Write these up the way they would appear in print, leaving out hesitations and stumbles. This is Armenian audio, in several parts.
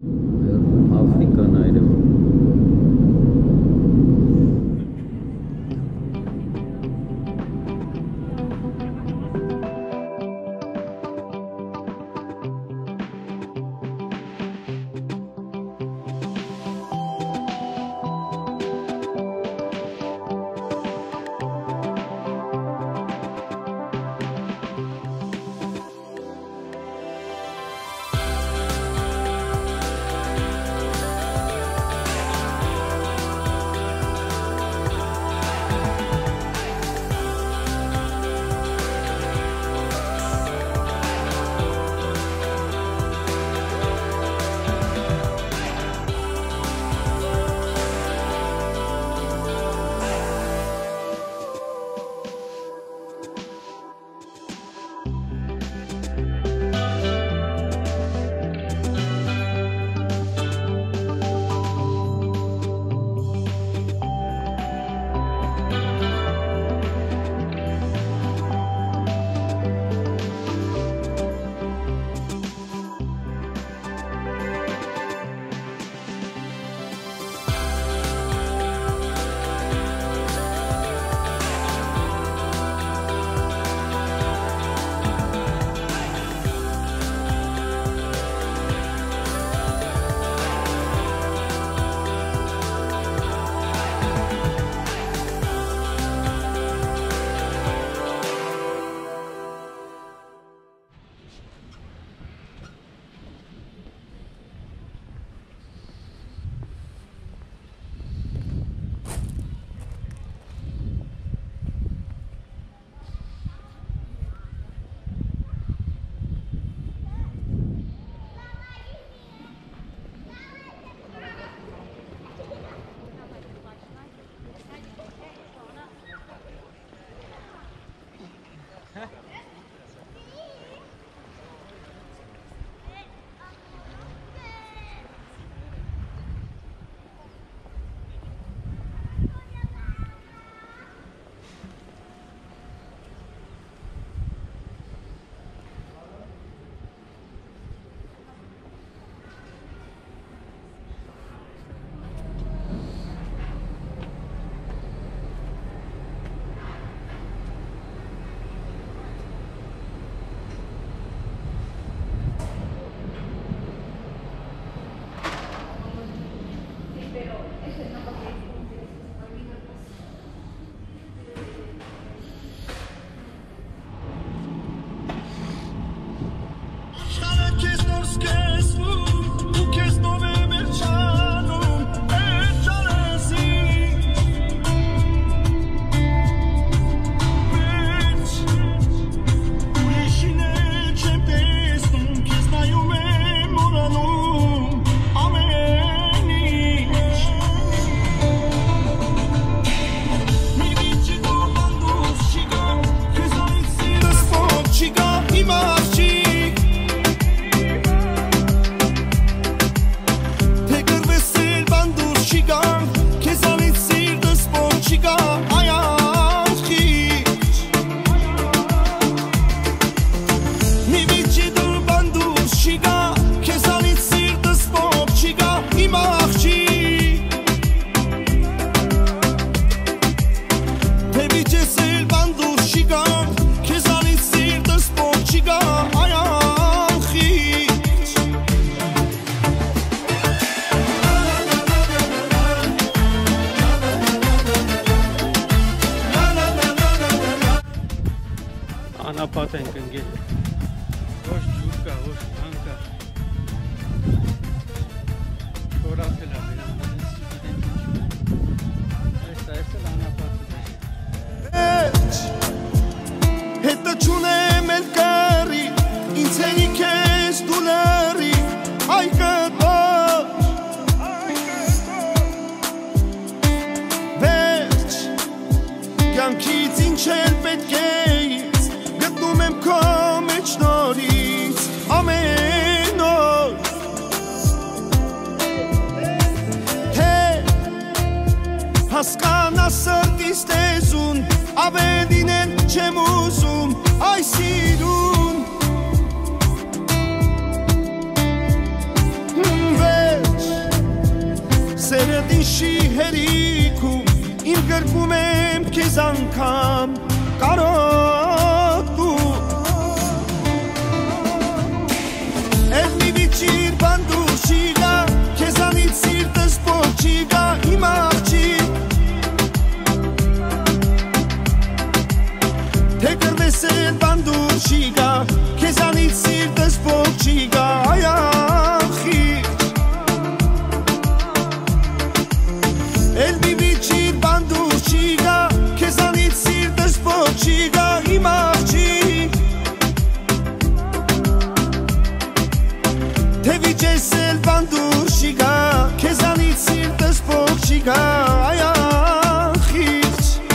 African ayrı. Anapata în Cânghe. Oș Giurca, Oș Anca. Orașele alea. Asta este la Anapata. Հետաչունե մեր կարի, ինձ հենիք ես դու լարի, այ կտոր Վերջ, կյանքից ինչ էլ պետք է ինձ, գտնում եմ քո մեջ նորից, ամեն օր Թե հասկանա սրտիս տեզուն, ավելին են չեմ ուզում, այ սիրուն Երդին շի հերիքում Իմ գրկում եմ քեզ անգամ կարոտու Էլ մի վիճիր բանդուր չի գա Քեզանից սիրտս փոք չի գա իմ աղջիկ Թե կրվես էլ բանդուր չի գա Քեզանից սիրտս փոք չի գա այ ախիղ Էլ մի վիճիր բանդուր չի գա Քեզանից սիրտս փոք չի գա իմ աղջիկ Թե վիճես էլ բանդուր չի գա Քեզանից սիրտս փոք չի գա այ ախիղ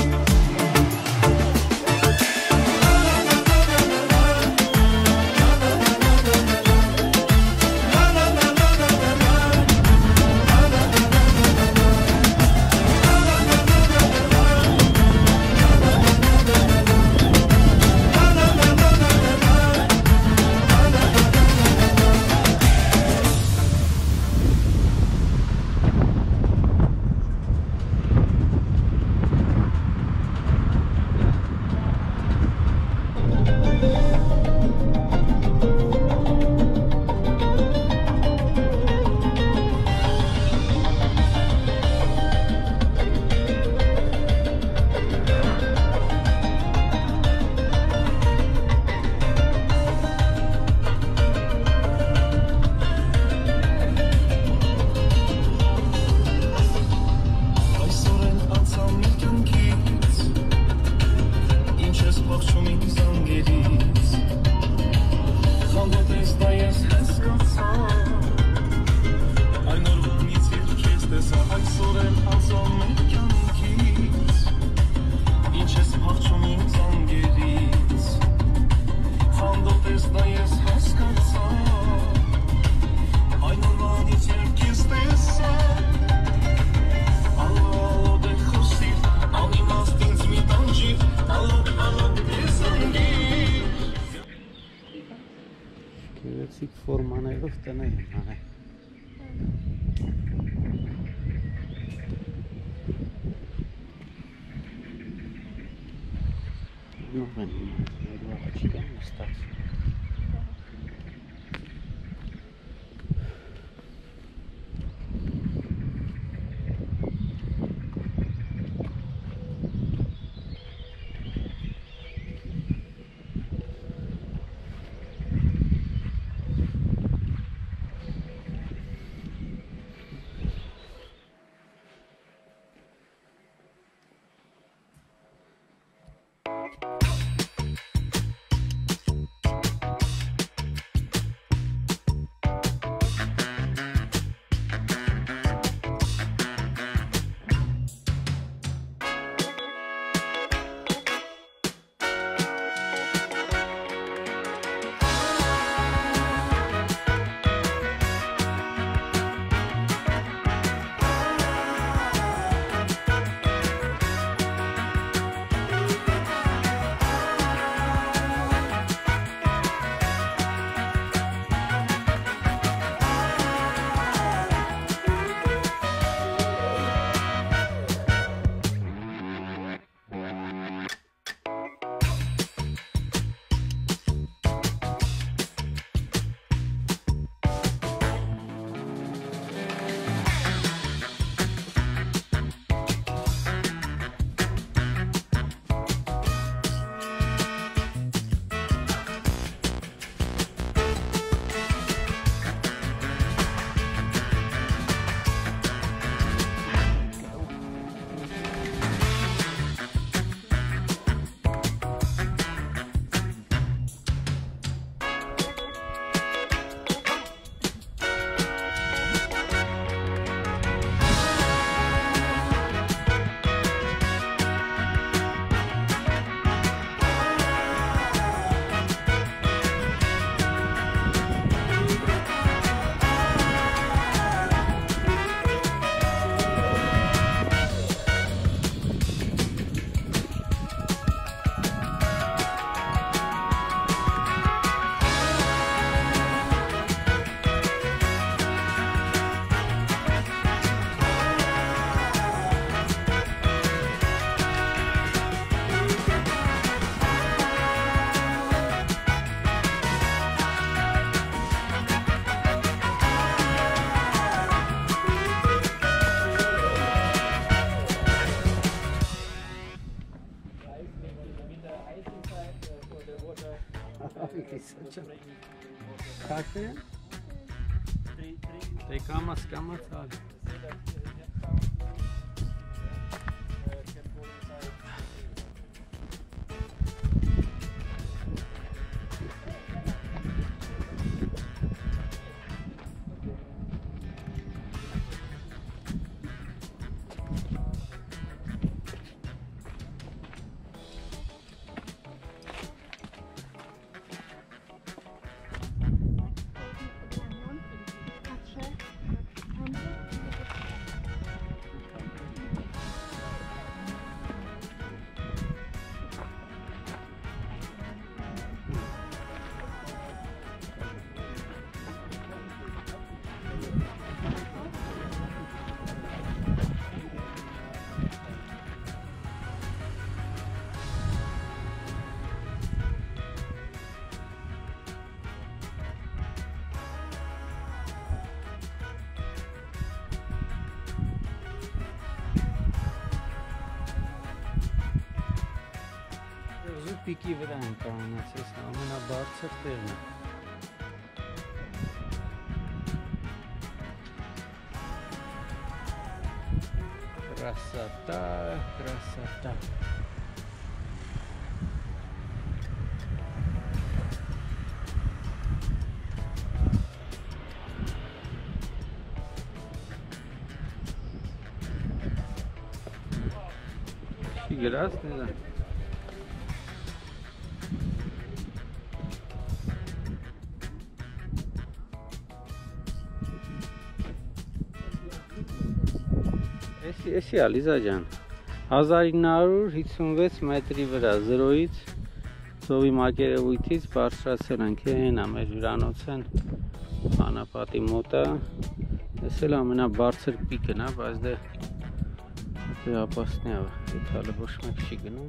Գեղեցիկ ֆորմաներով տնա են այ Նույն ներուաղջիկան ստաց Քաշե։ Դե կամաց ալ։ Պիկի վրա են կանոնացես, ամենաբարձր տեղն է։ Красота, красота. Прекрасно, да. Էսի է Լիզա ջան, 1956 մետրի վրա 0-ից ծովի մակերևույթից բարձրացել ենք են ամեր հյուրանոցն անապատի մոտը, ես էլ ամենաբարձր պիկն է, բայց դե ապասնի եթալը ոչ մեկ չի գնում,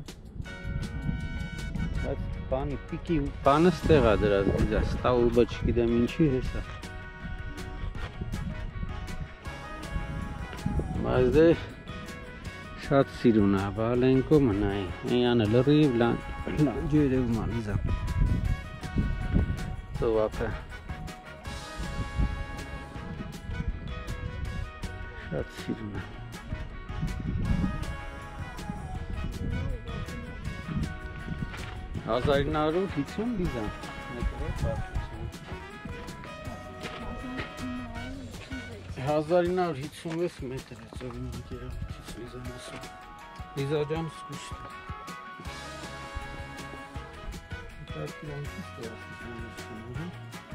բայց բանի պիկի բանը ստեղ է դրած Լիզա, ստավուբը չգիտեմ ինչի հեսա, բայց դե շատ սիրուն է, բալենկո մնայ, յանը լրիվ լանջերևում է Լիզա, ծովափը, շատ սիրուն է, 1950 Լիզա, մետրով բարձրություն, 1956 մետր է ծովի մակերևույթից Լիզան ասում, Լիզա ջան սկուշտ է, կարգիրանքից տեղասություն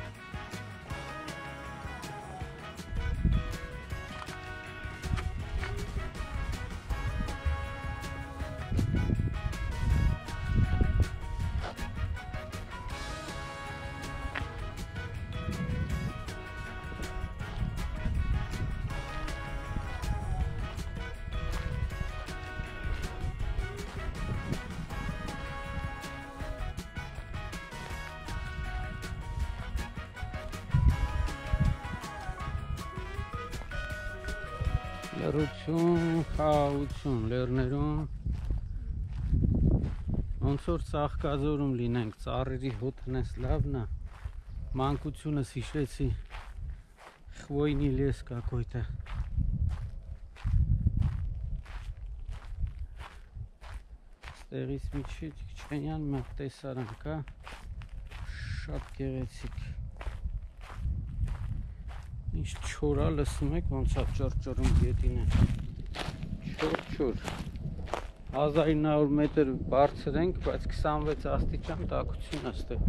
լռություն, խաղաղություն լեռներում, ոնց որ ծաղկաձորում լինենք, ծառերի հոտն ես լավն է, մանկությունս հիշեցի, խվոյնի լես какой-то, ստեղից մի չենյան մեկ տեսարան կա, շատ գեղեցիկ, ինչ չորա լսում եք, ոնց է ճորջորում գետին է, չոր, 1900 մետր բարձր ենք, բայց 26 աստիճան տաքություն է ստեղ,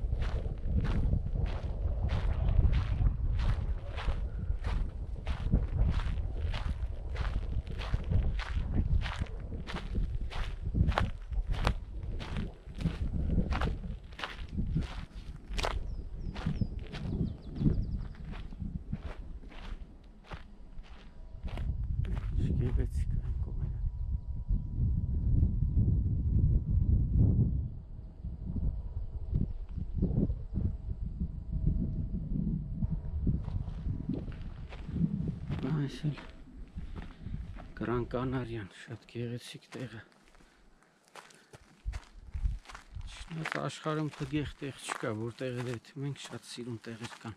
այսել Gran Canarian, շատ գեղեցիկ տեղը, Այս աշխարհում փգեղ տեղ չկա, որտեղ այդ մենք շատ սիրուն տեղեր կան։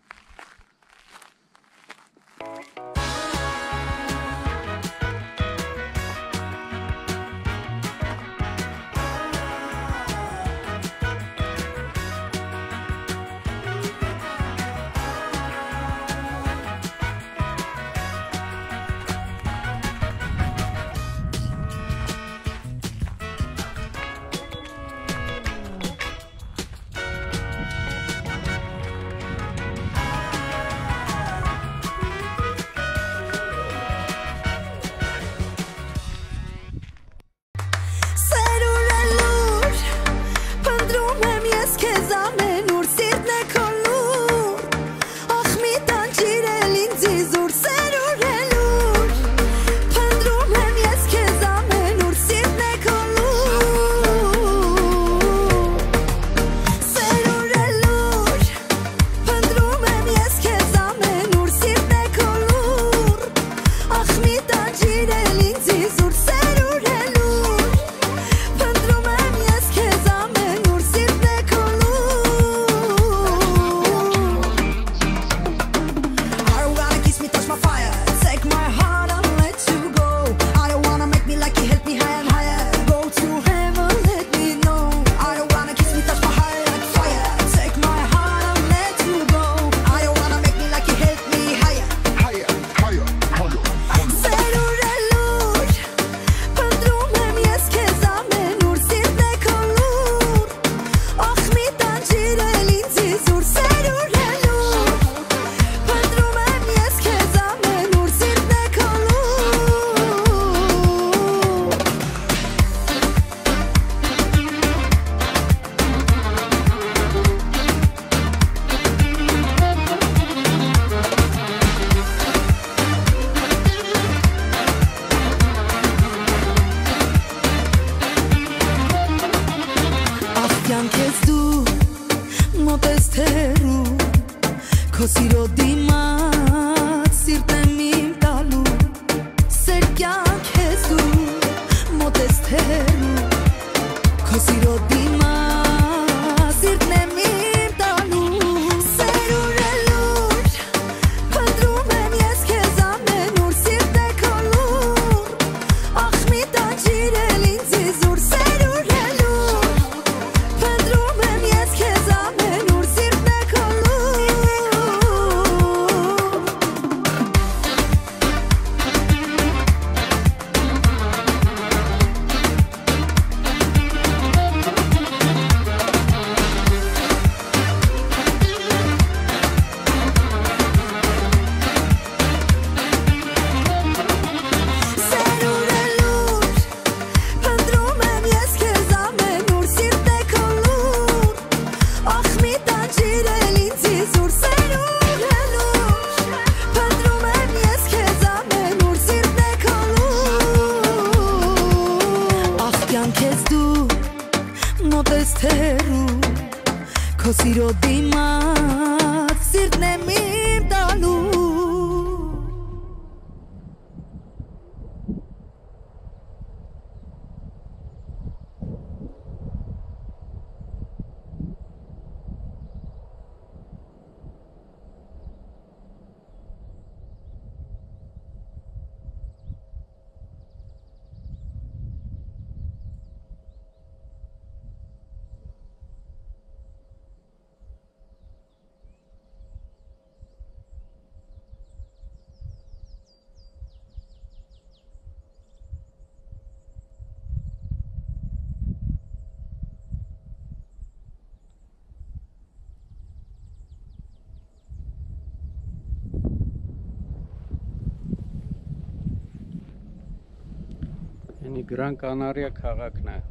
Gran Canaria քաղաքն է։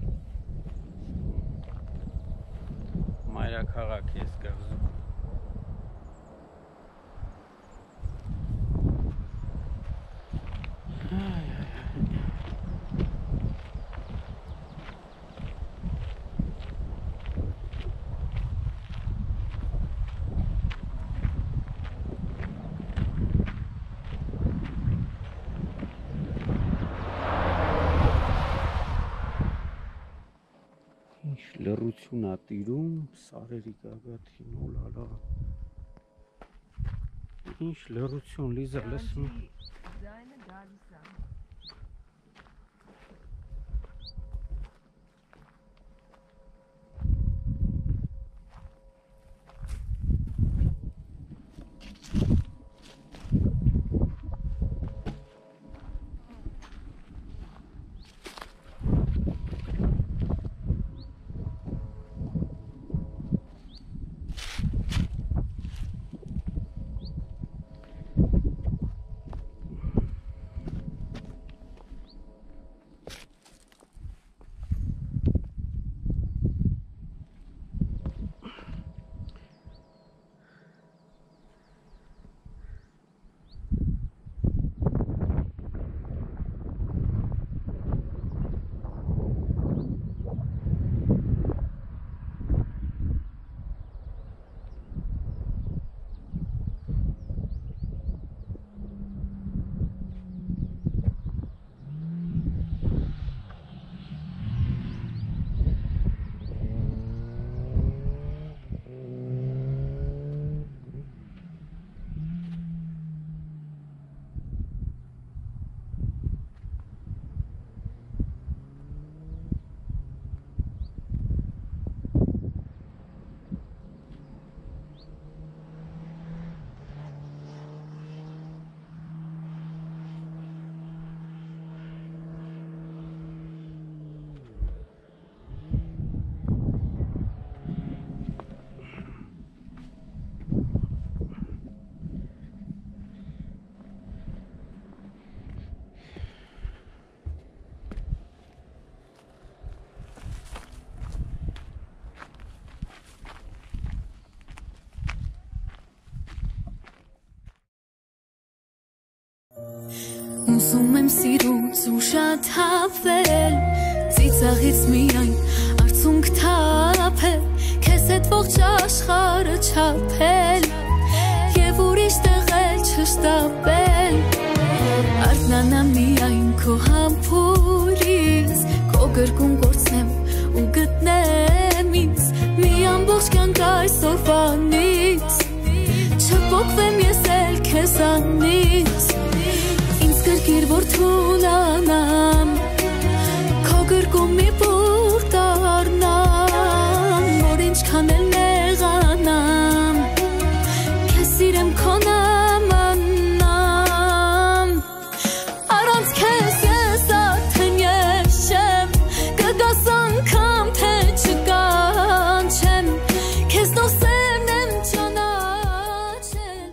Մայրաքաղաք է կղզում։ լռություն ա տիրում, սարերի գագաթին, օլալա։ Ինչ լռություն, Լիզա, լսում։ Ձայնը գալիս է։ Ուզում եմ սիրուց ու շատ հավել, ծիծաղից միայն արցունք թափել, քեզ հետ ողջ աշխարհը չափել եւ ուրիշ տեղ չշտապել, արթնանա միայն քո համբուրից, քո գրկում կորցնեմ ու գտնեմ ինձ, մի ամբողջ կյանք այսօրվանից, չփոխվեմ ես էլ քեզանից, Գրկիր որ թուլանամ, քո գրկում մի բուր դառնամ, որ ինչքան էլ նեղանամ, քեզ սիրեմ քո նմանամ, առանց քեզ ես արդեն եշեմ, կգաս անգամ թե չկանչեմ, քեզ դոսերն եմ ճանաչել.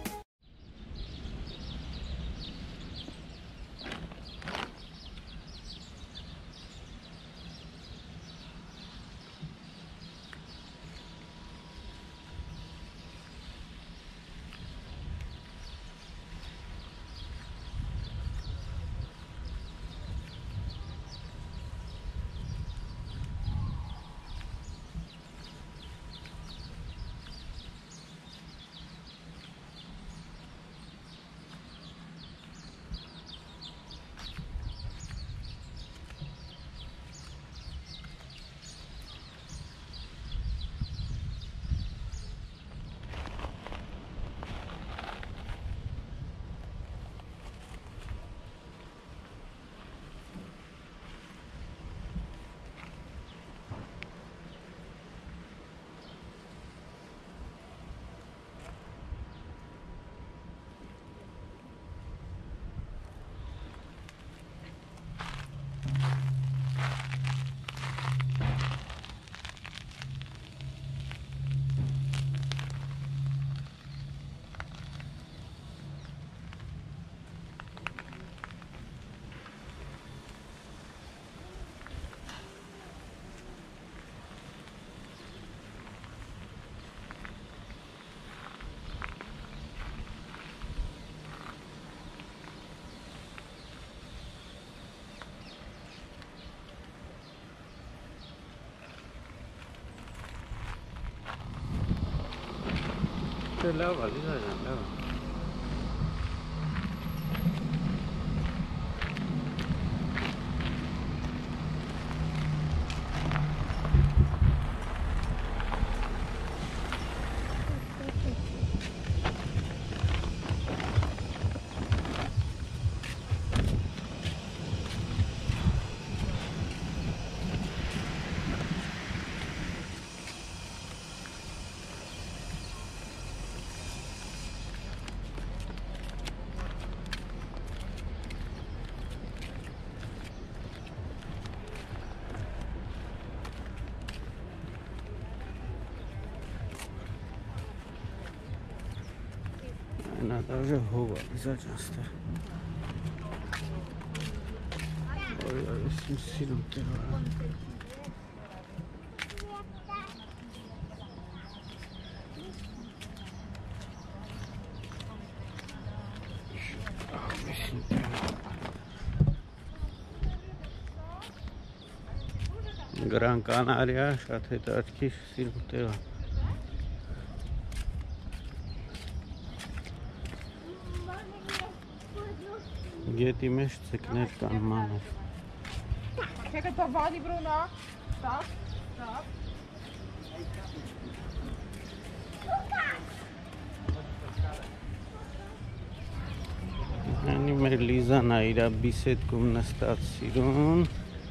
Lava, Lisa, lava. даже հով է Լիզա ջան ստեղ։ Ой, ես սիրում տեղ։ Gran Canaria, շատ հետաքրքիր սիրուն տեղ է։ Գետի մեջ ձկներ կան մանր։ Kijk, het Wadi Bruna. Stop, stop. Անի մեր Լիզան է իր բիսեդքում նստած սիրուն։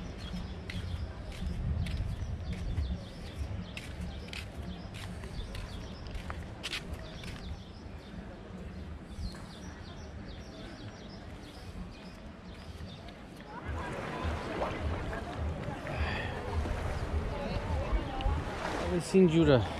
Sinjura.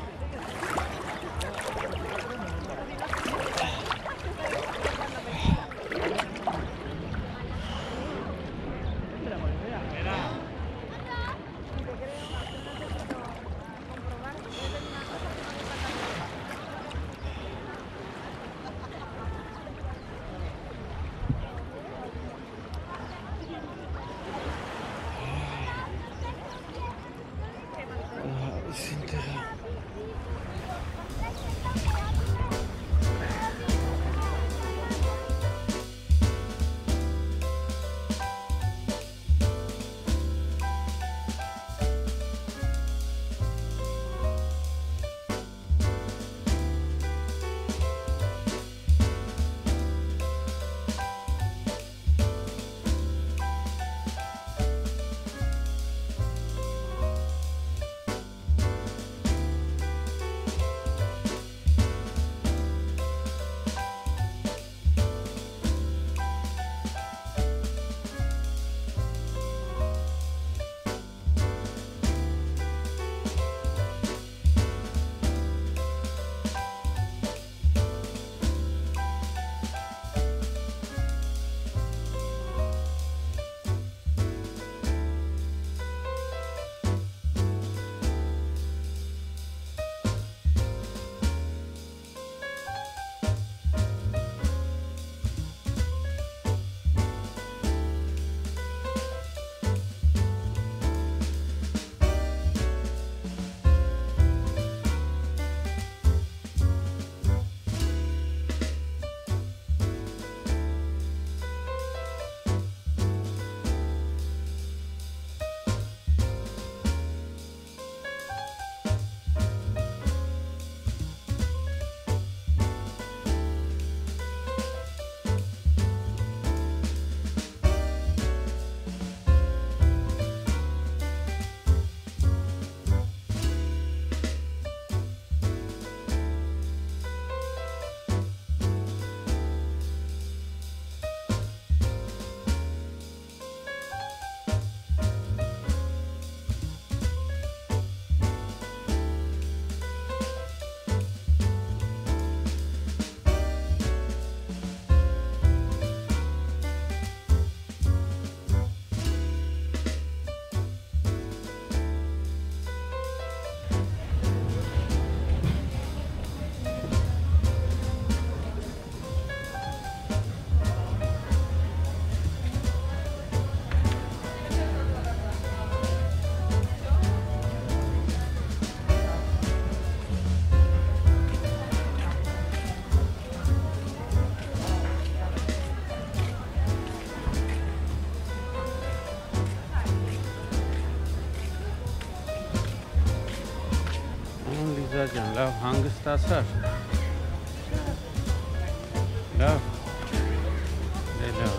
Ջան, լավ հանգստացար։ Լավ։ Դե լավ։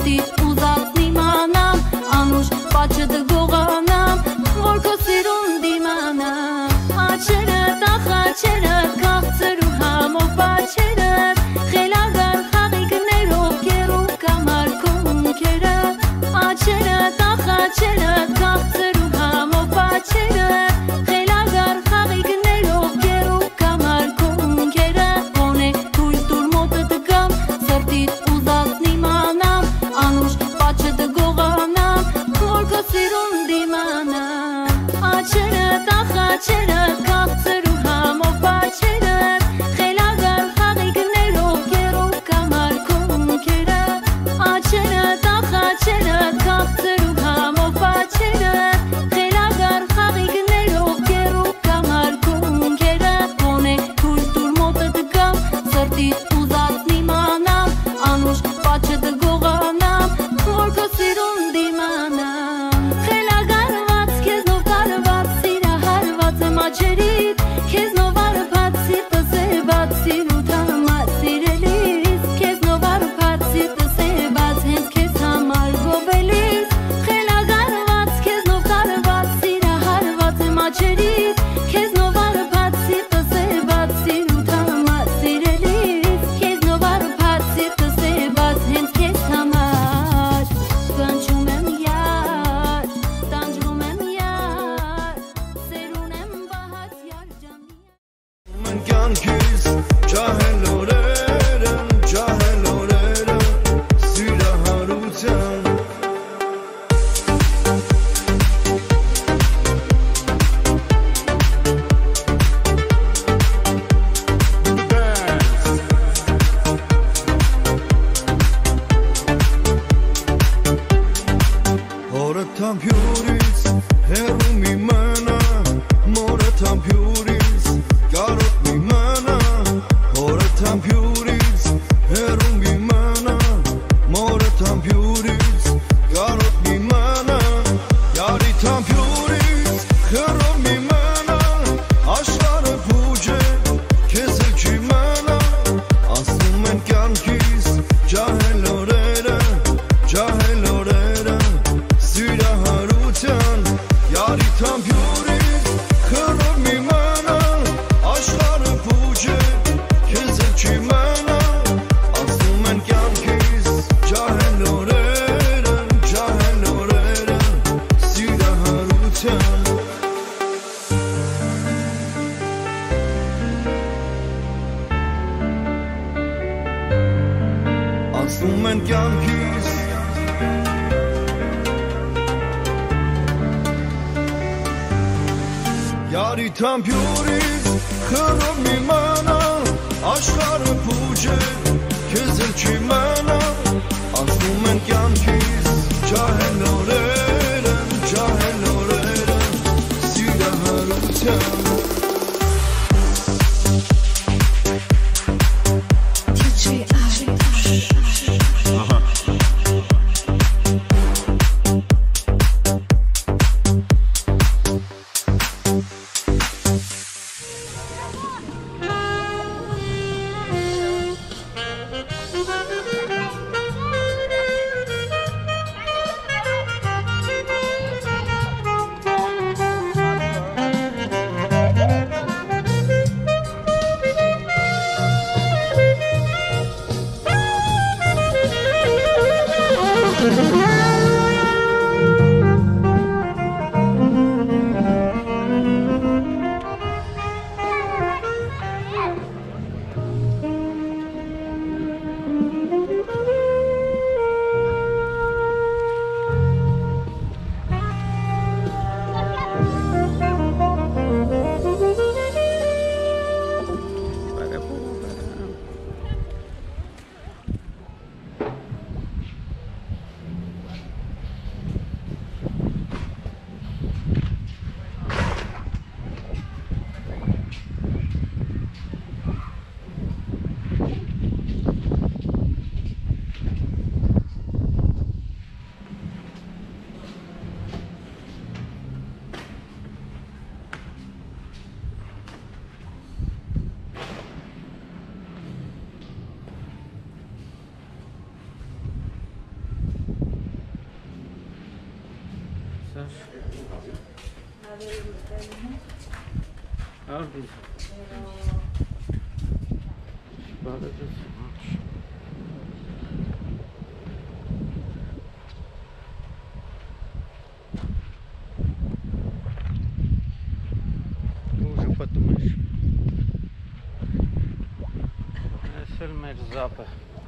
սրտից ուզած նիմանամ անուշ պաչը դգողանամ որ քո սիրուն դիմանամ աչերը տախաչերը քաղցր ու համով պաչերը խելագար խաղիկներով կերու կամար կոնքերը աչերը տախաչերը քաղցր ու համով պաչերը խելագար խաղիկներով կերու կամար կոնքերը ոնե թույլ տուր մոտը դգամ սրտից ուզած նիմանամ անուշ պաչը դգողանամ որ քո սիրուն դիմանամ աչերը տախաչերը քաղցր ու համով պաչերը խելագար խաղիկներով կերու կամար կոնքերը աչերը տախաչերը քաղցր ու համով պաչերը խելագար խաղիկներով կերու կամար կոնքերը ոնե թույլ տուր մոտը դգամ սրտից ուզած նիմանամ անուշ պաչը դգողանամ որ քո սիրուն դիմանամ խելագարված քեզնով տարված սիրահարված եմ աչերիդ քեզնով արփած սիրտս է բաց սիրուտ համար սիրելիս քեզնով արփած սիրտս է բաց հենց քեզ համար գոբելիս խելագարված քեզնով տարված սիրահարված եմ աչերիդ քեզնով արփած սիրտս է բաց սիրուտ համար սիրելիս քեզնով արփած սիրտս է բաց հենց քեզ համար կանչում եմ յար տանջվում եմ յար սերուն եմ բահած յարջանի Mən կյանքիս ջահել օրերը սիրահարության Օրը թամփյուրից հեռու մի մնա մորը թամփյուրից կարոտ մի մնա օրը թամփյուրից հեռու մի մնա մորը թամփյուրից կարոտ մի մնա յարի թամփյուրից հեռու մի մնա աշխարհը փուջ է քեզ էլ չի մնա ասում են կյանքիս ջահել օրերը սիրահարության յարի թամփյուրից հեռու մի մնա աշխարհը փուջ է քեզ էլ չի մնա ասում են կյանքիս ջահել օրերը սիրահարության ասում են կյանքիս յարի թամփյուրից հեռու մի մնա աշխարհը փուջ է քեզ էլ չի մնա ասում են կյանքիս ջահել օրերը սիրահարության Ardi. Bakacağız. Уже подумаешь. Esel merzapă.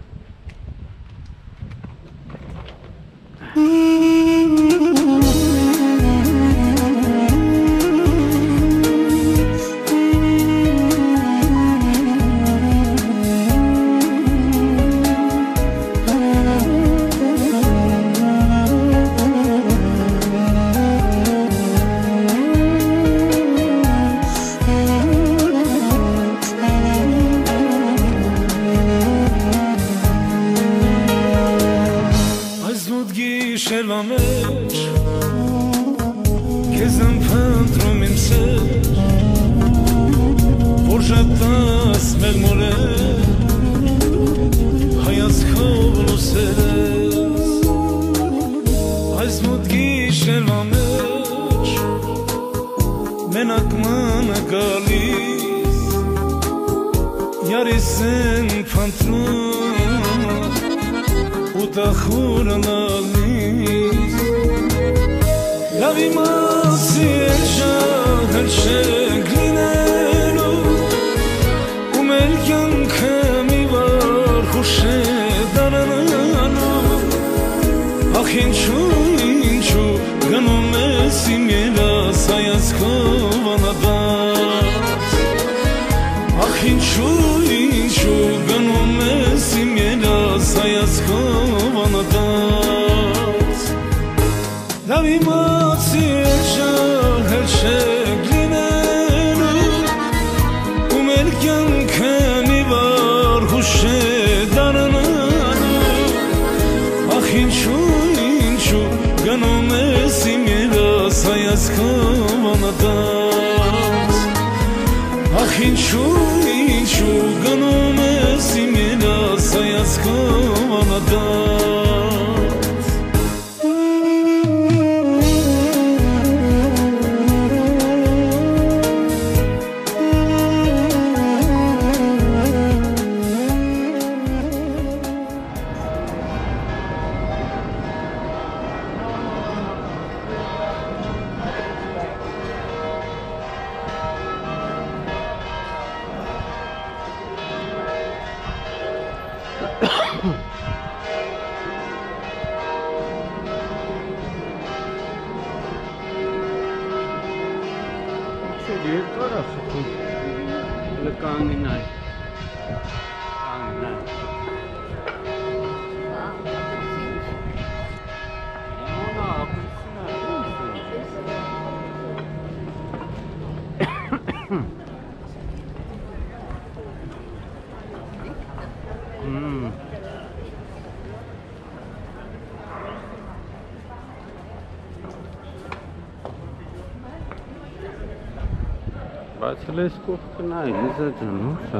Բացելես կողքնա իզա ջան, ուսա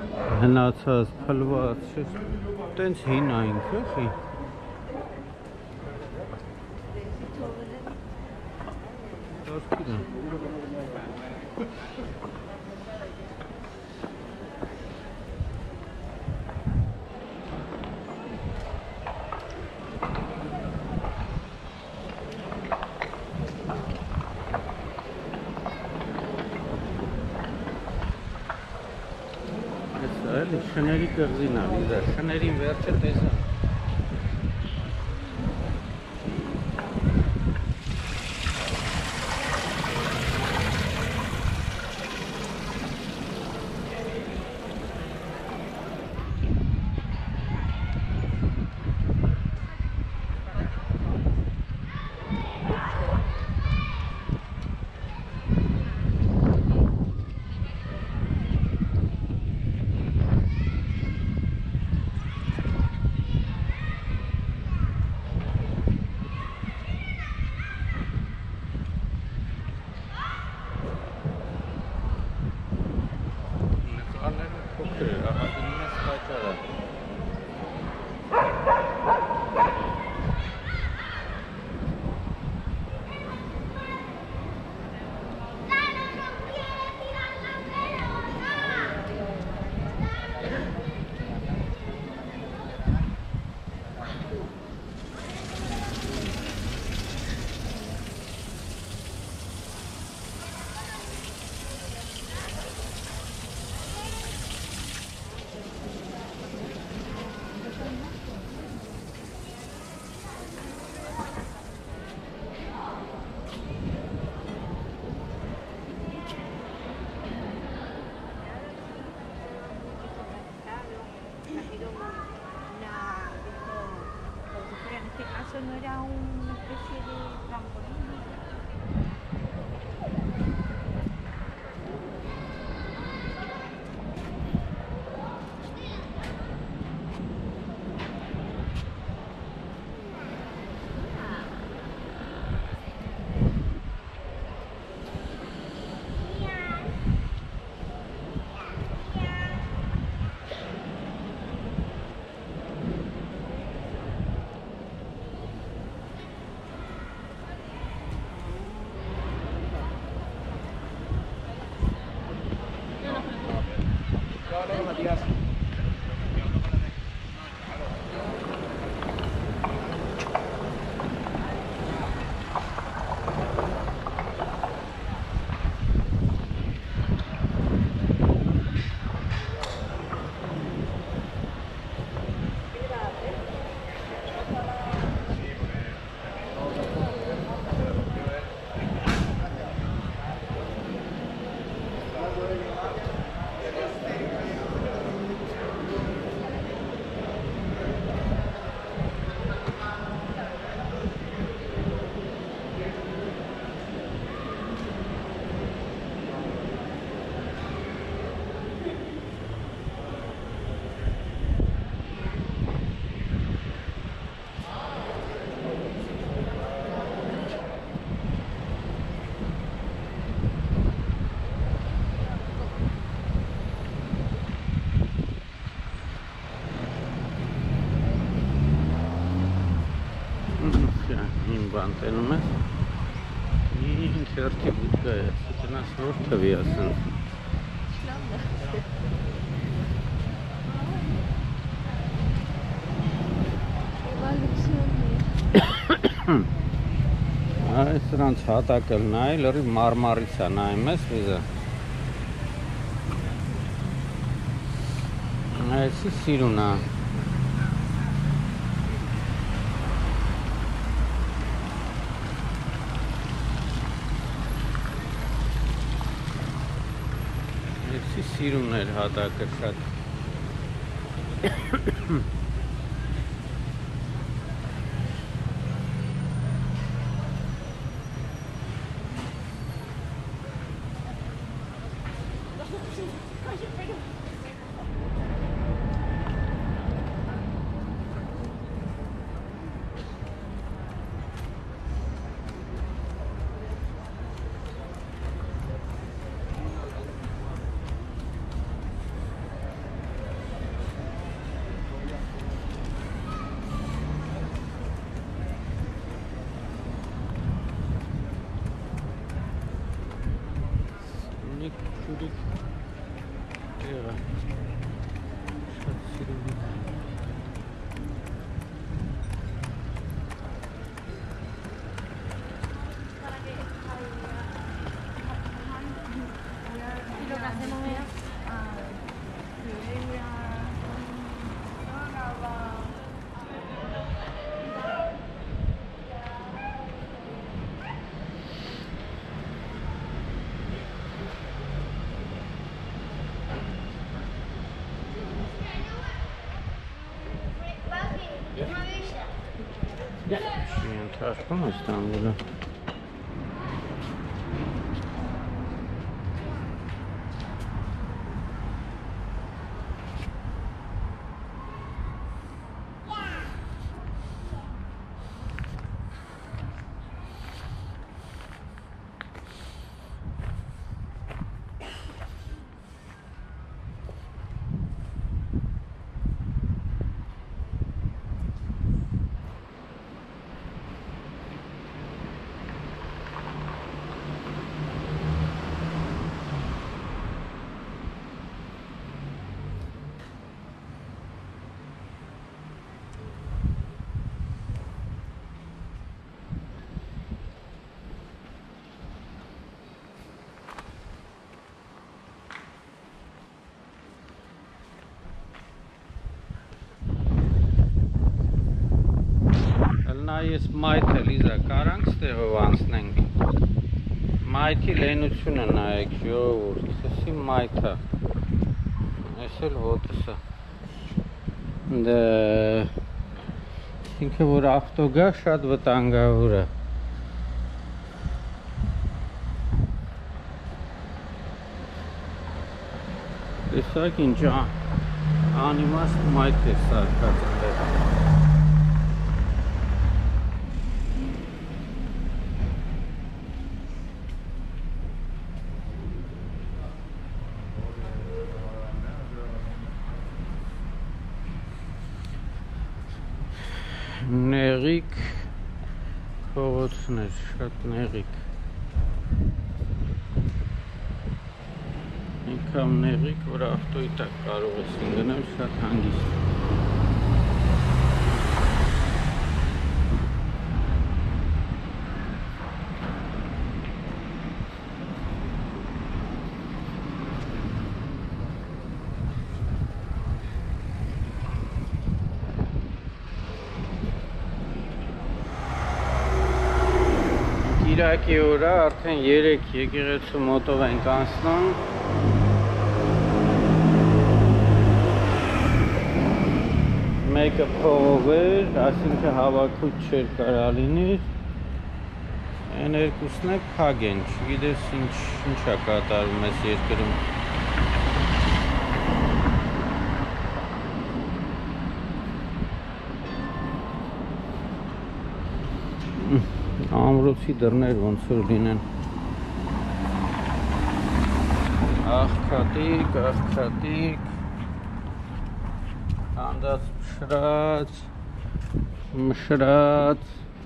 հնացած, փլված, տենց հին այնք էխի Շների կղզին ալի, շներին վերջը տեսա no era una especie de trampolín. Բանտենում ես ինչ հերթի բուտկա է, տնաս որ թվի ասեն Այս սրանց հատակը նայ, լրի մարմարից է նայում ես վիզը Այսի սիրուն է Սիրուն էր հատակը շատ Թաշկում է Ստամբուլը Ես մայթը լիզա կարանք ստեղով անցնենք մայթի լենությունը նայեք ժողովուրդ սսի մայթը ես էլ ոտսը Այսինքն որ ավտո գա շատ վտանգավոր է։ Տեսակ ինչ անիմաստ մայթ է սարքած այնտեղ։ Նեղիկ փողոցներ, շատ նեղիկ։ Ինքան նեղիկ, որ ավտոյի տակ կարող ես ընկնել շատ հանգիստ։ Կիրակի օրը արդեն 3 եկեղեցու մոտով ենք անցնում։ Մեկը փողով էր, այսինքն հավաքույց չէր կարա լինի։ Այն երկուսն է փակ են, չգիտես ինչա կատարվում այս երկրում։ Ամրոցի դռներ ոնց որ լինեն։ Աղքատիկ, հանդած մշրած,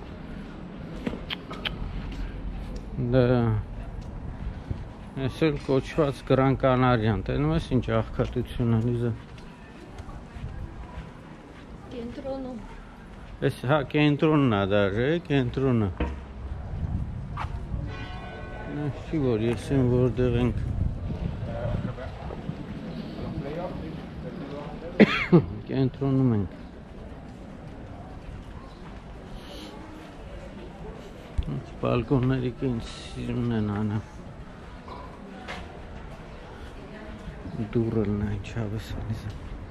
դա ես էլ կոչված Gran Canarian, տենում ես ինչ աղքատություն է Լիզա։ Կենտրոնում։ Ես հա կենտրոնն է դաժե, կենտրոնը։ Չի որ ես եմ որտեղ ենք։ Կենտրոնում ենք։ Բալկոնների ինձ սիրուն են անը։ Դուրըլն է ինչ հավես անիզը։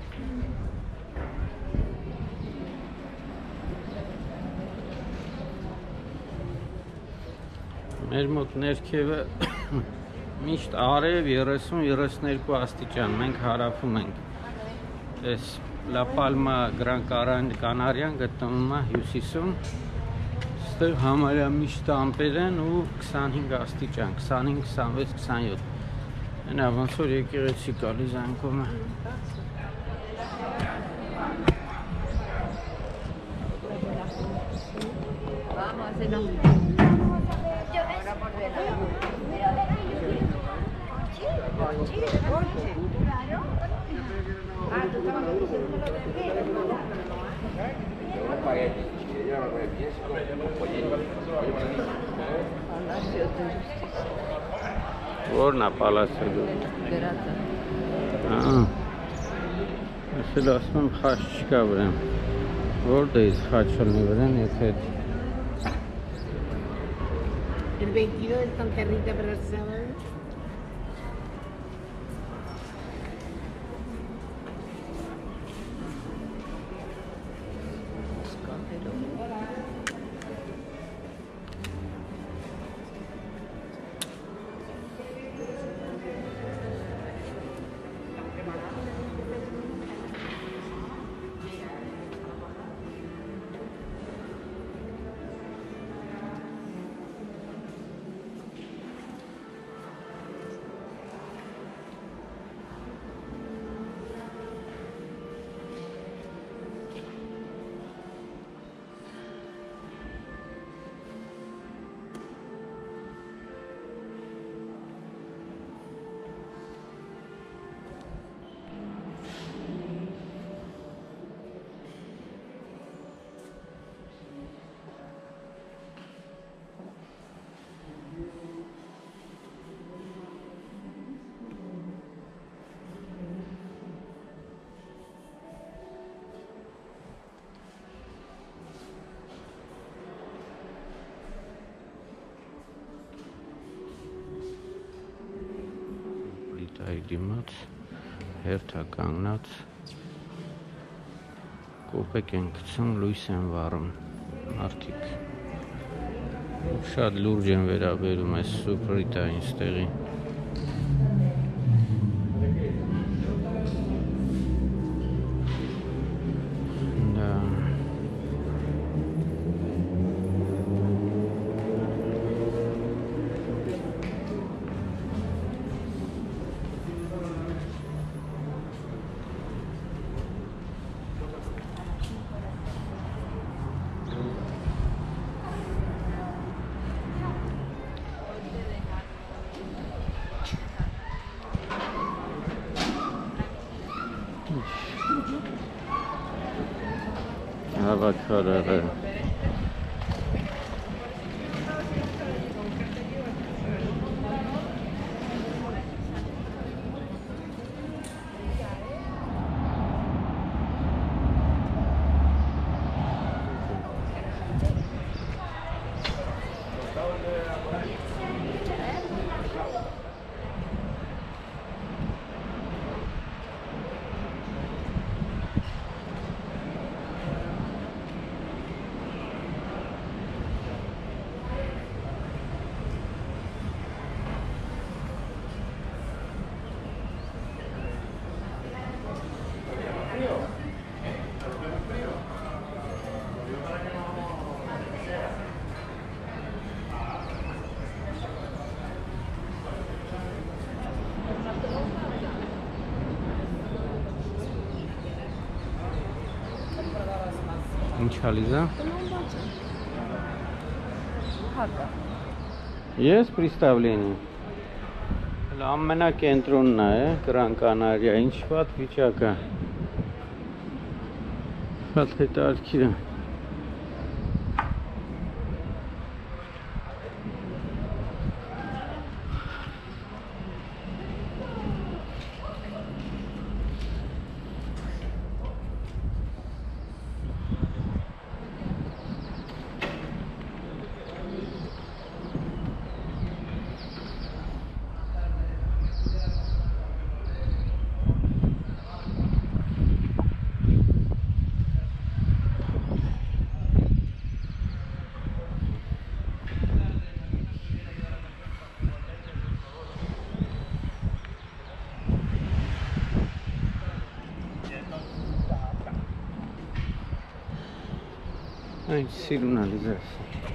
Մեր մոտ ներքևը միշտ արև 30-32 աստիճան, մենք հարավում ենք։ Այս La Palma Gran Canarian գտնվում է հյուսիսում, ստեղ համարյա միշտ ամպեր են ու 25 աստիճան, 25, 26, 27։ Այնա ոնց որ եկեղեցի կա Լիզան կողմը։ Որն է պալասը դու։ Գրածը։ Ես էլ ասում եմ խաչ չկա վրան։ Որտե՞ղ խաչ լինի վրան, եթե El 22 es con carrita para el sábado. Դիմաց հերթա կանգնած կոպեկ են գցում, լույս են վառում մարդիկ։ Շատ լուրջ են վերաբերում այս սուպրիտային ստեղի։ Avocado. Ինչ հալիզա։ Հակա։ Ես представление։ Հələ ամենակենտրոնն է, Gran Canaria, ինչ վատ վիճակ է։ Շատ հետաքրքիր է։ Ay, siruna lizas.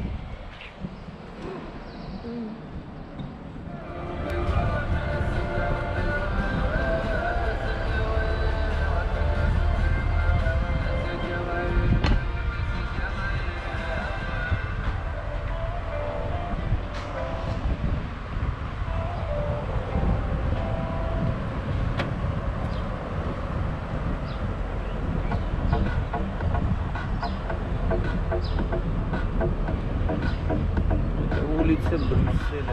Улица Брюсселя.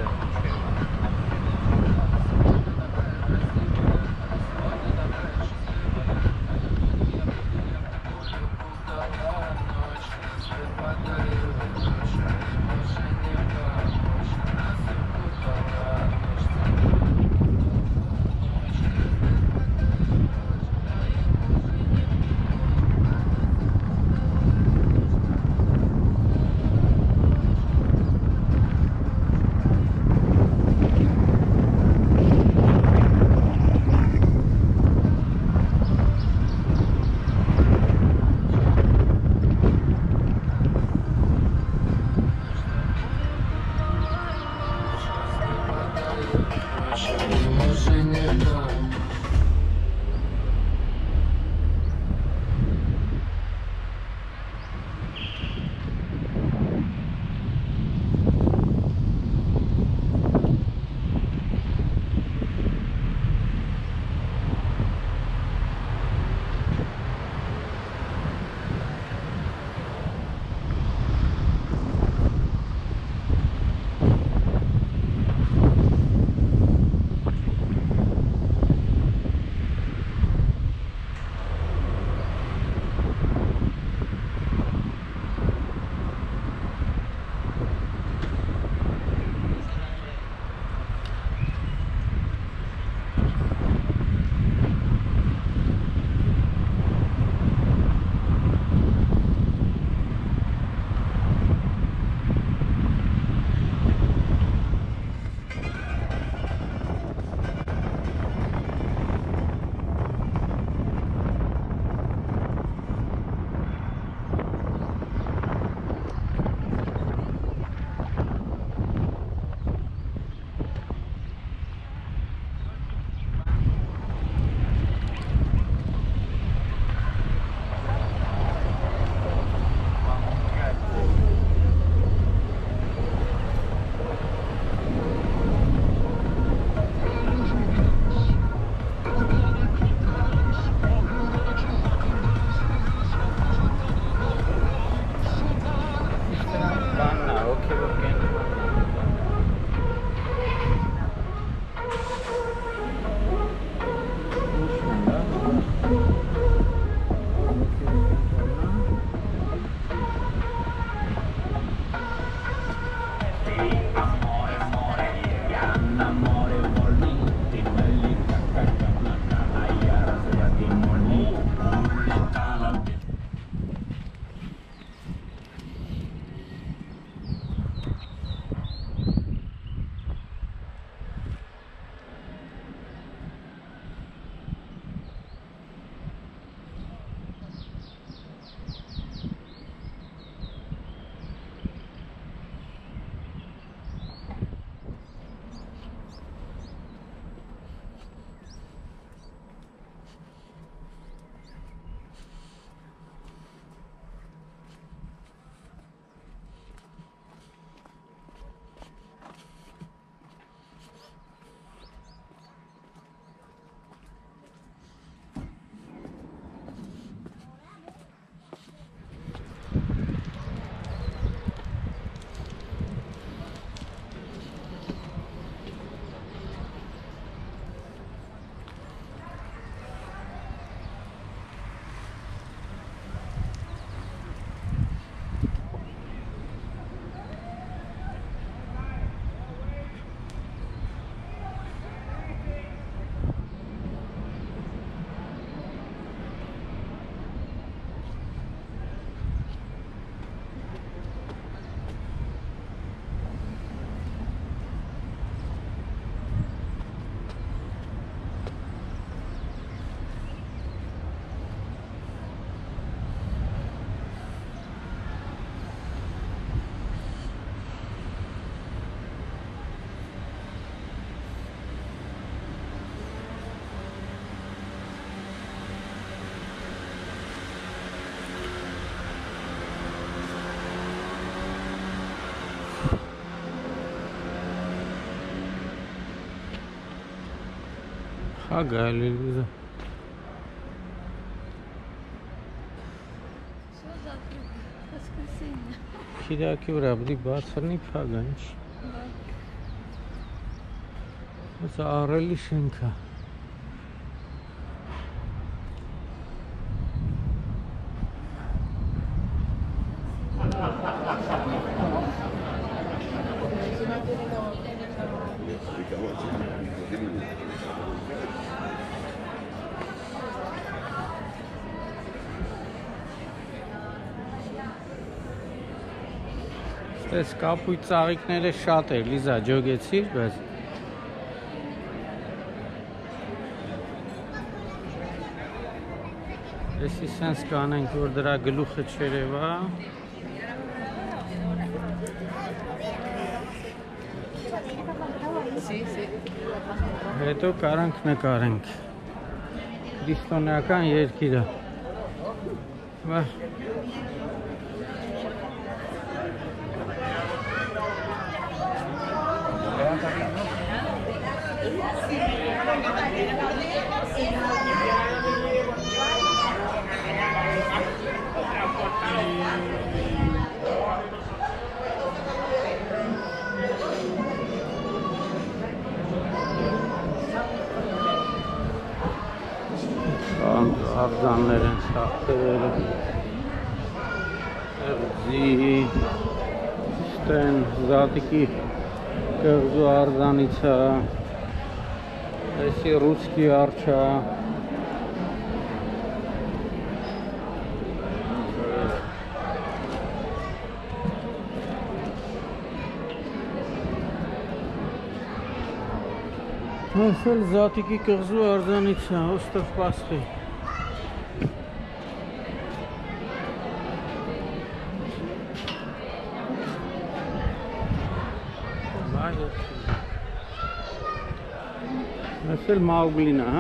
Paga, Elisa. Kira vra բացրնի փագա ինչ։ Սա առելի շենքա։ Այս կապույտ ծաղիկները շատ էր, Լիզա, ջոգեցիր, բայց Էսի սենց կանենք, որ դրա գլուխը չերևա Հետո կարանք նկարենք Քրիստոնեական երկիրը Արձաններ են սաղթերերը Էրձի Ստեն Զատիկի կղզու արձանիցա Էսի ռուսկի արջա Այս էլ Զատիկի կղզու արձանիցա Ոստով Պասխի Այս էլ Մաուգլին է, հա?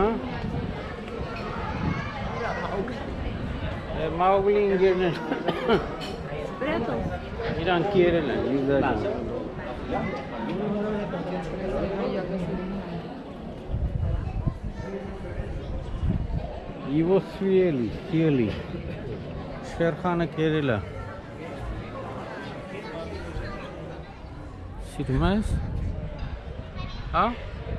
Մաուգլի ինգերներ Իրանք երել են, Լիզա ջան Իվո Սիելի Շերխանը կերել է Սիրում ես? Հա?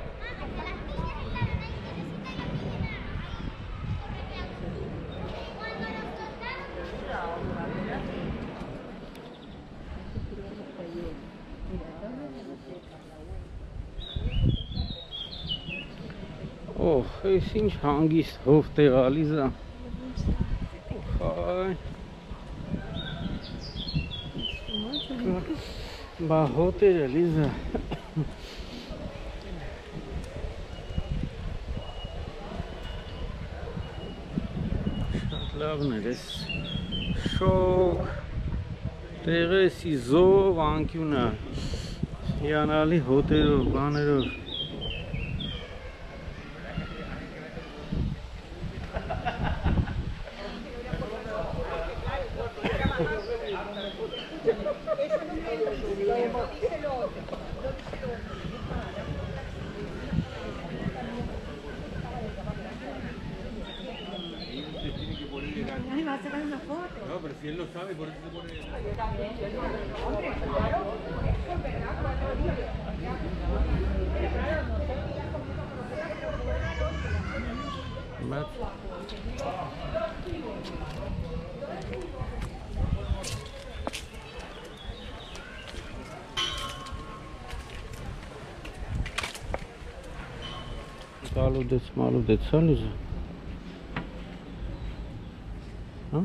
Այս ինչ հանգիստ հովտ է Լիզա Բա հոտեր է Լիզա Շատ լավն էր ես շոկ տեղը էսի զով անկյունը հիանալի հոտերով, բաներով No, pero si él lo sabe, por eso se pone... Maludec, Liză? Hă?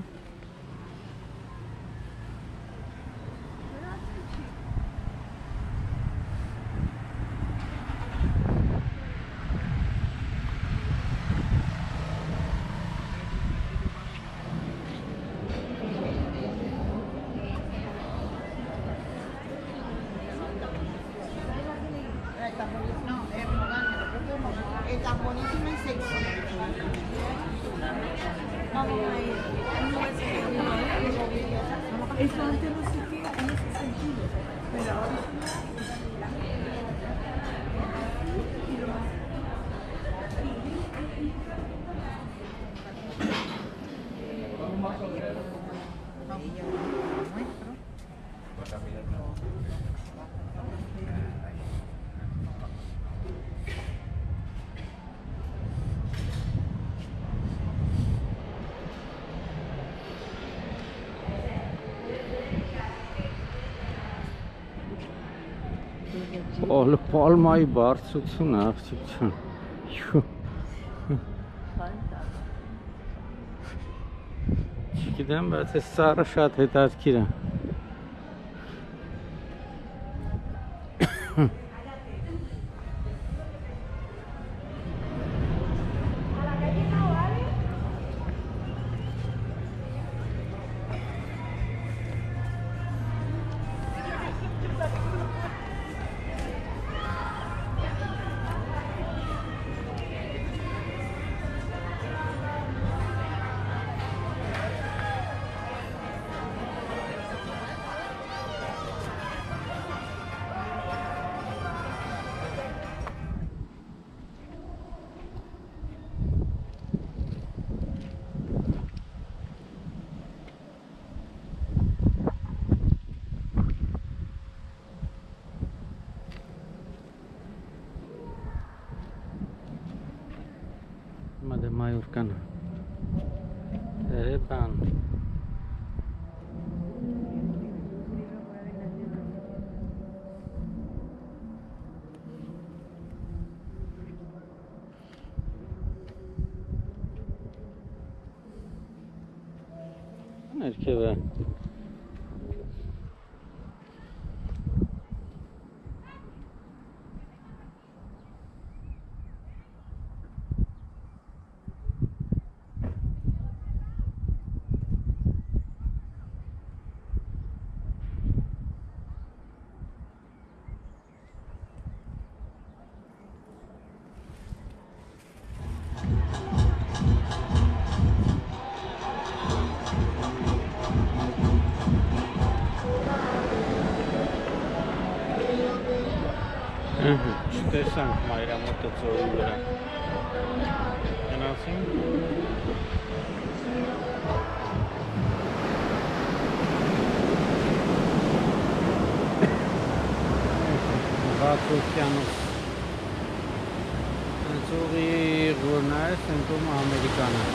Está buenísimo y sexy. Vamos a ir. Eso antes no se hacía en ese sentido, pero ahora sí. ella lo nuestro. Պալմայի բարձրությունը աղջիկչան։ Չգիտեմ, բայց այս սառը շատ հետաքրքիր է։ de Mallorcan. Erepan. Erkeve. Տեսանք մայրամոտը ծորի վրա գնացինք Բաց օվկիանոս ծորի որն է սենտոմը ամերիկանը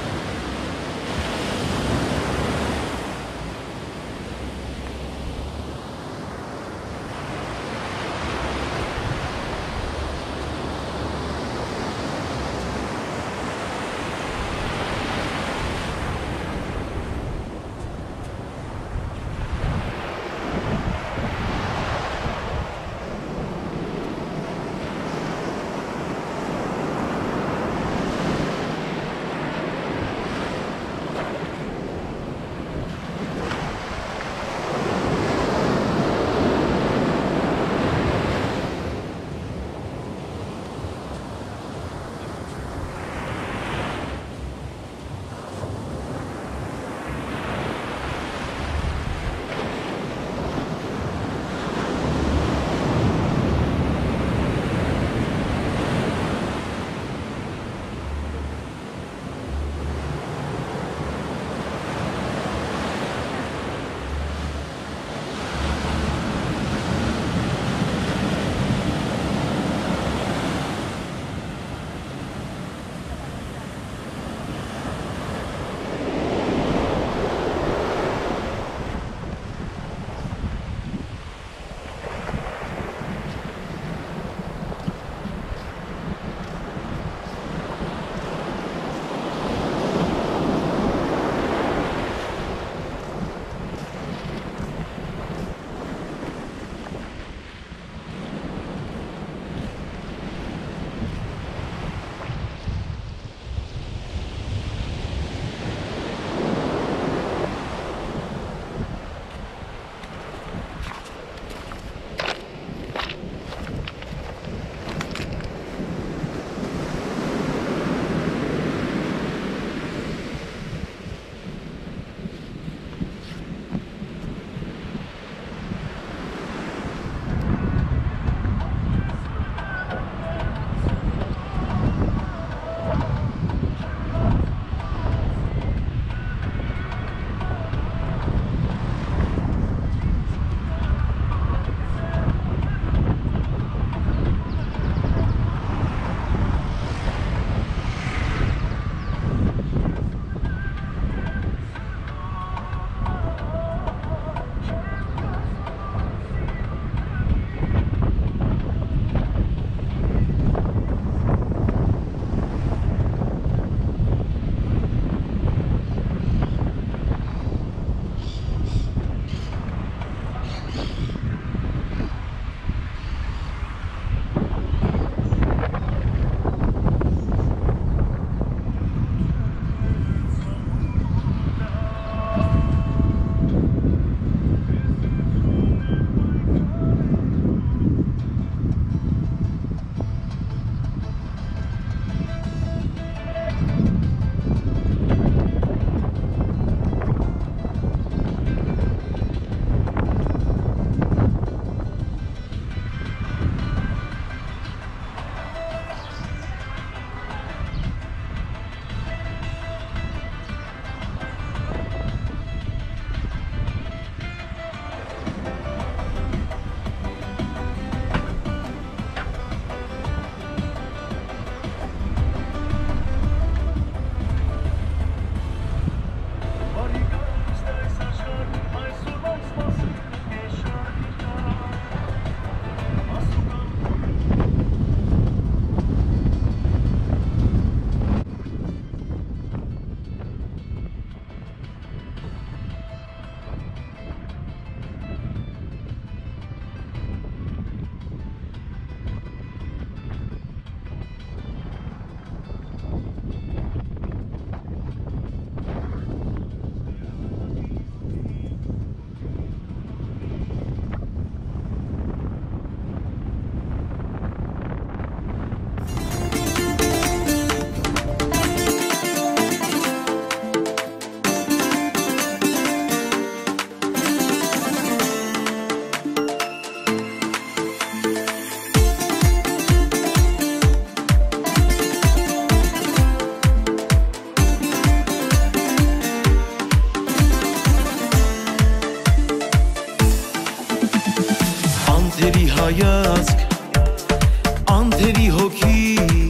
Անթերի հայացք, անթերի հոգի,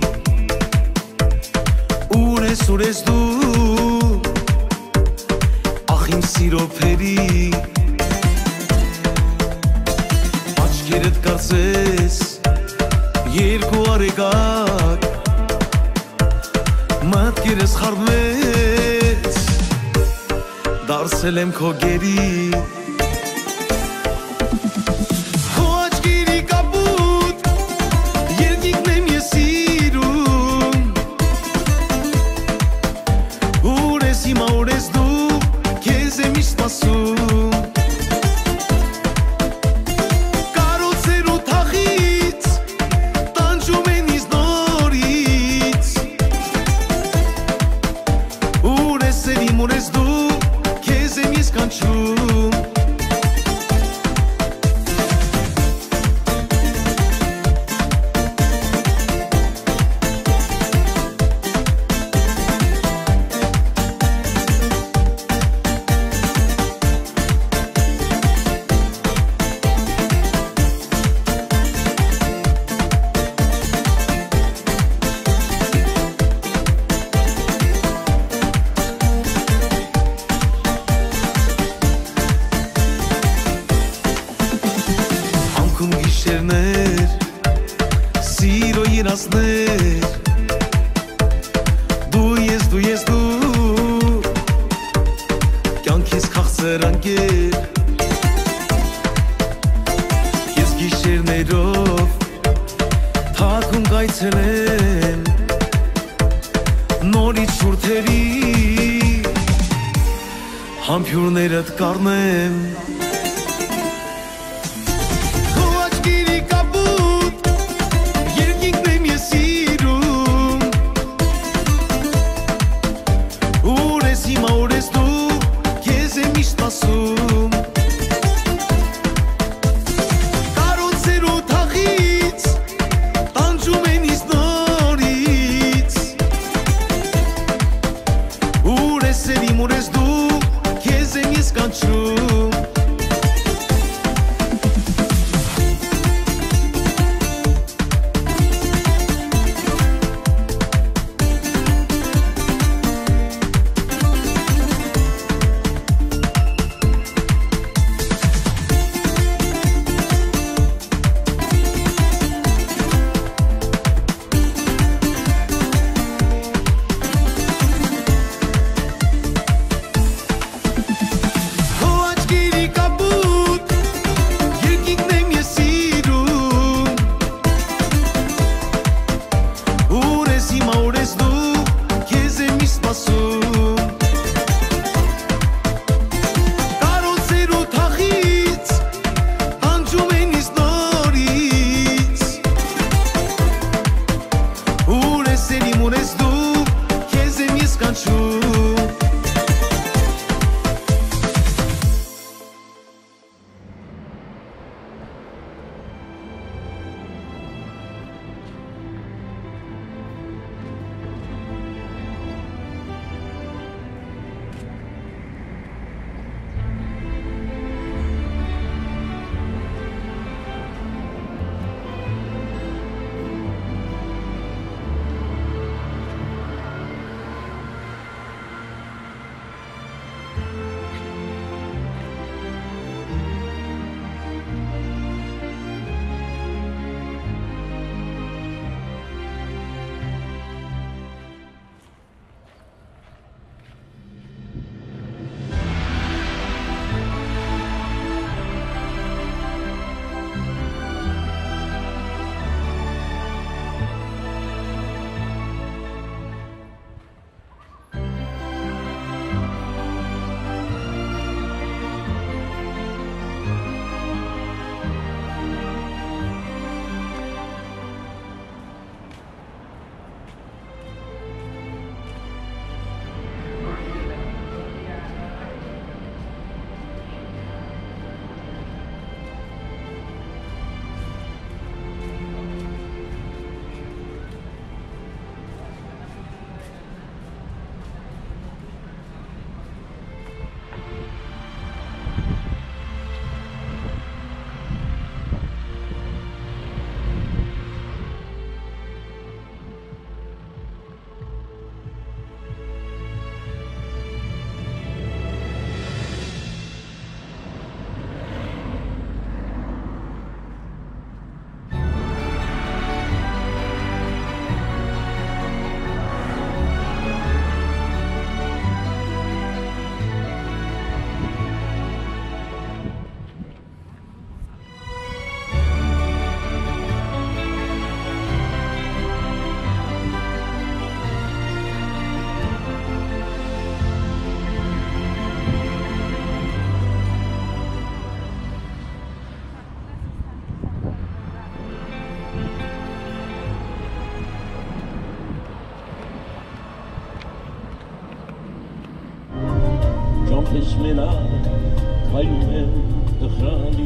ուր ես դու, ախ իմ սիրո փերի, աչքերդ կարծես երկու արեգակ, մտքերս խառնվեց, դարձել եմ քո գերի Սիրո երազներ Դու ես դու Կյանքիս քաղցր անկեր Ես գիշերներով Թաքուն կայցելեմ Նորից շուրթերի Համբյուրներդ կառնեմ Ուրես դու, քեզ եմ ես կանչում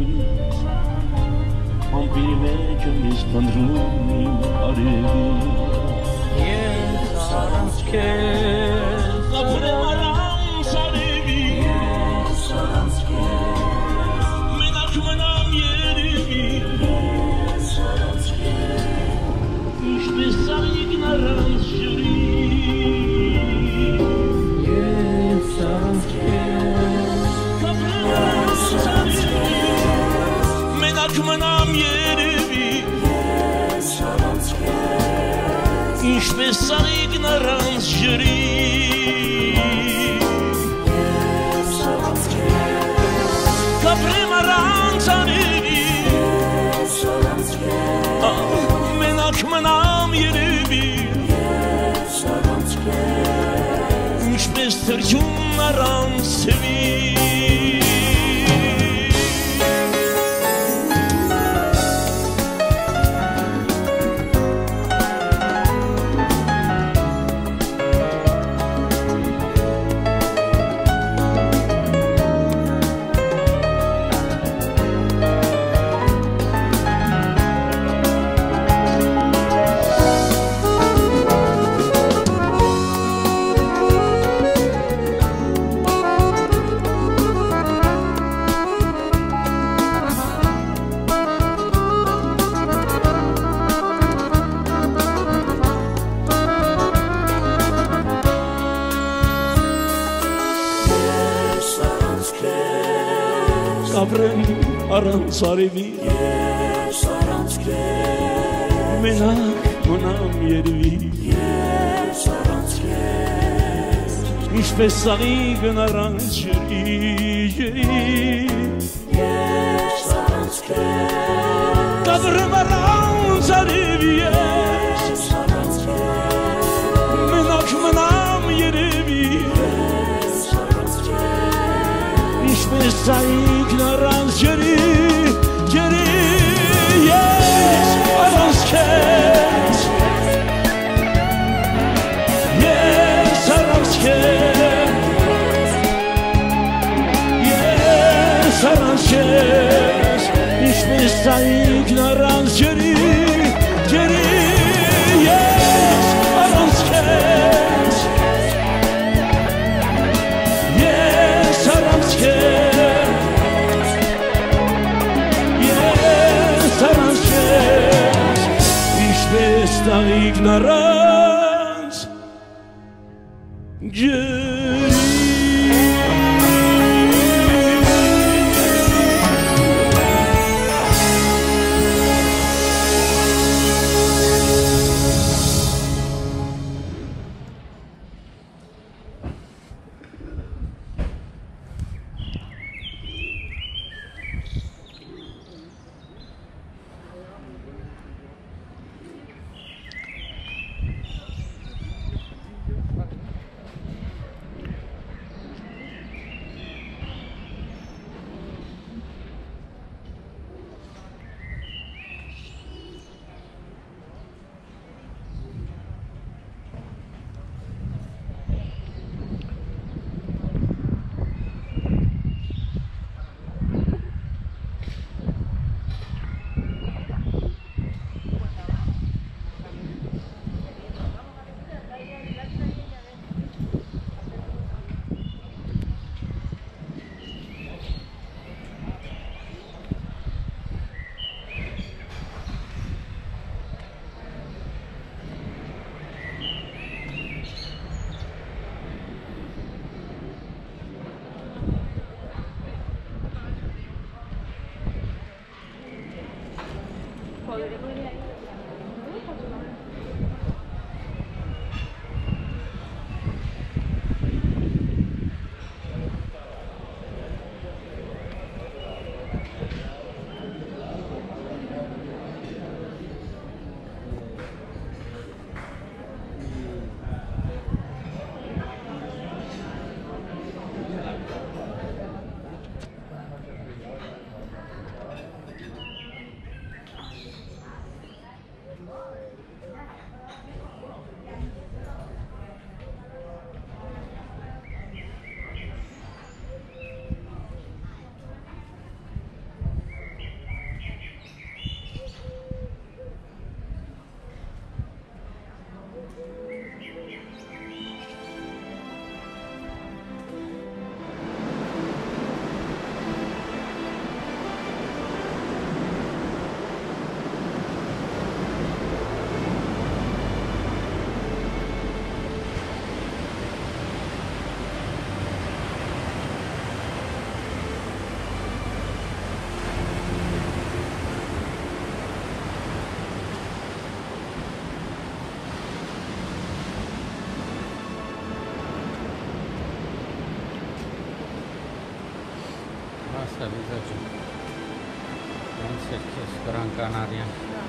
գալիս ամպիր մեջ ես փնտրում իմ արևի Ես առանց քեզ ապրեմ առանց արևի Ես առանց քեզ մենակ մնամ երևի Ես առանց քեզ ինչպես սաղիկն առանց ջրի Ես առանց քեզ մենակ մնամ երևի Ես առանց քեզ ինչպես սաղիկն առանց ջրի Ես առանց քեզ կապրեմ առանց արևի Ես առանց քեզ մենակ մնամ երևի Ես առանց քեզ ինչպես թրջուն առանց ցվի Կապրեմ առանց արևի Ես առանց քեզ մենակ մնամ երևի Ես առանց քեզ ինչպես սաղիկն առանց ջրի Ես առանց քեզ կապրեմ առանց արևի Ես առանց քեզ մենակ մնամ երևի Ես առանց քեզ ինչպես սաղիկն առանց ջրի Ես առանց քեզ Ես առանց քեզ Ես առանց քեզ ինչպես սաղիկն առանց ջրի Ես առանց քեզ Ես առանց քեզ Ես առանց քեզ ինչպես սաղիկն առանց ջրի Լիզա ջան։ Ոնց է քեզ Gran Canaria։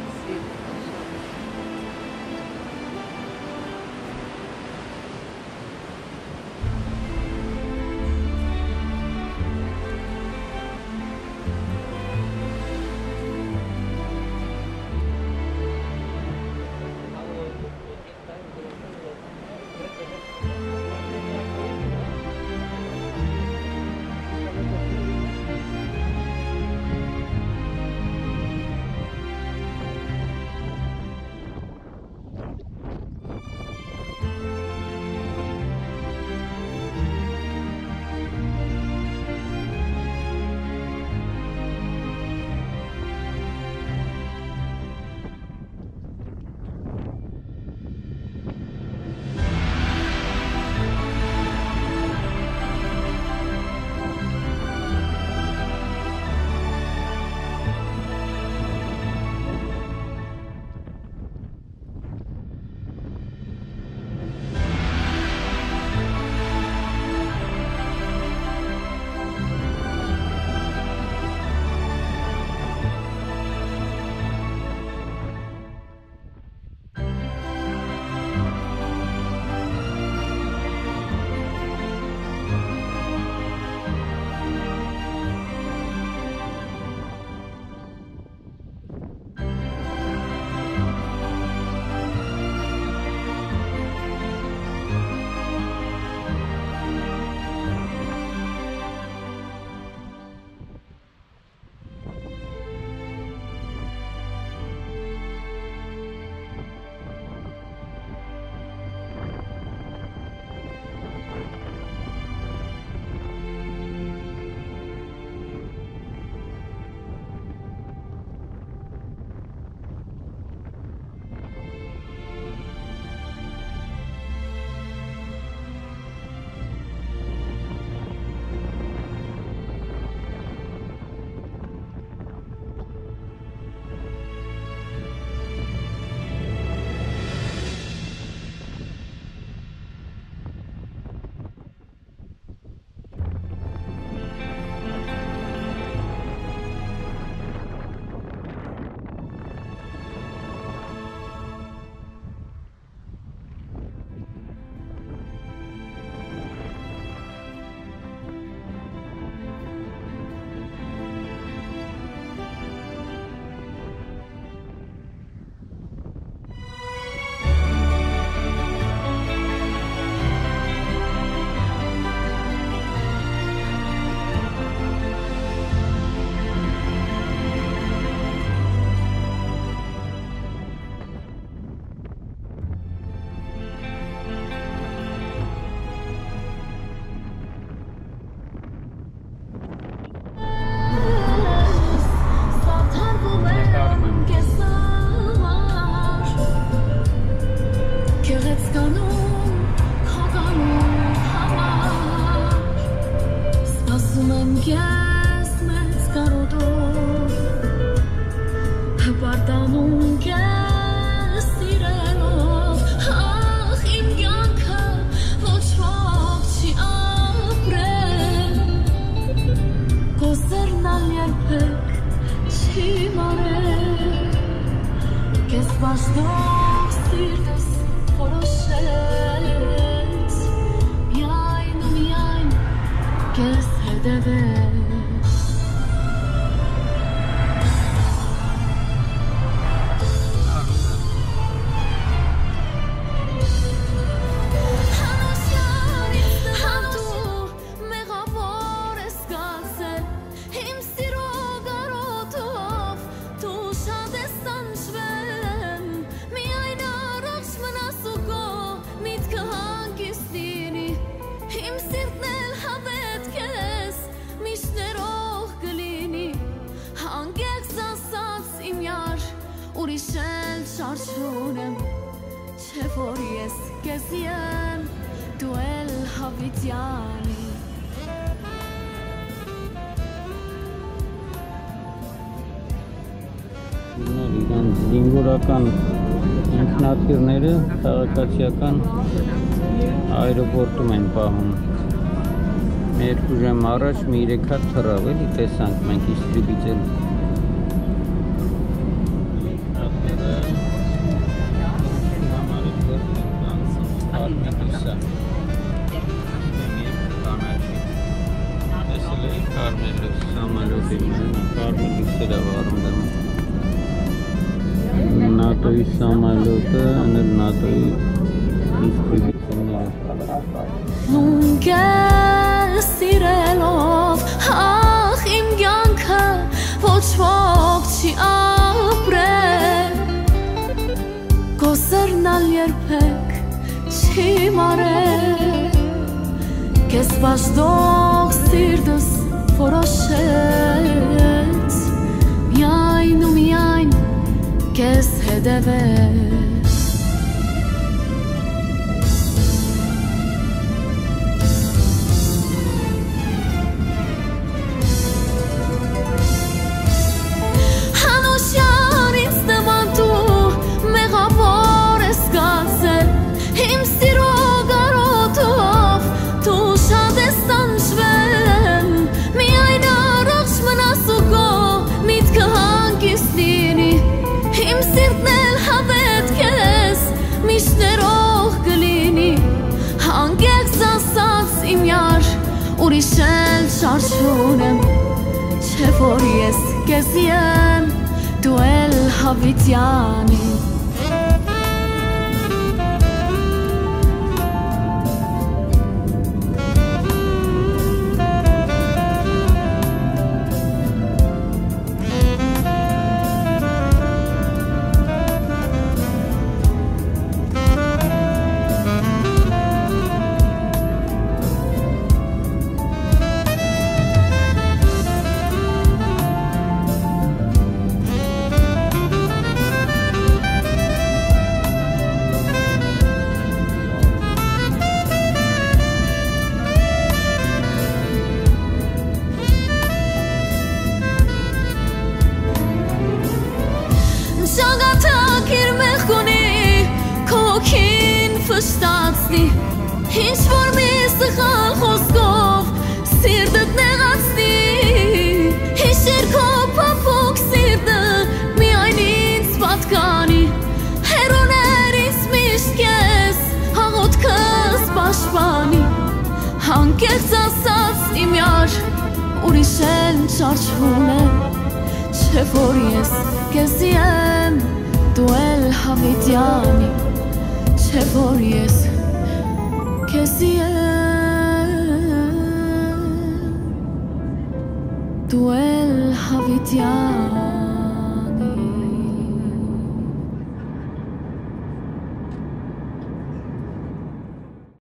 Զինվորական ինքնաթիռները քաղաքացիական այրոպորտում են պահում։ Երկու ժամ առաջ մի 3 հատ թռավ էլի, տեսանք մենք իստրիբիցել NATO-ի самолётը, անել NATO-ի իստրիբիցելները Նունկես սիրելով, ախ իմ կյանքը ոչ ոք չի ապրել Կոսերն ալ երբեք չի մարել Կես բաշտող սիրտս որոշեց Միայն ու միայն կես հետևեց Ուրիշ էլ շարժունեմ, չէ որ ես կեզի եմ, դու էլ հավիտյանի Ինչ որ մի սխալ խոսքով սիրտդ նեղացնի Հիշեր քո փափուկ սիրտը միայն ինձ պատկանի Հեռուներիս միշտ կես հաղորդքս պաշտպանի Հանկեղծ ասած իմ յար ուրիշ էլ շարժվում է Չէ որ ես կեզի եմ դու էլ հավիտյանի Չէ որ ես Կեզի եմ դու էլ հավիտյանի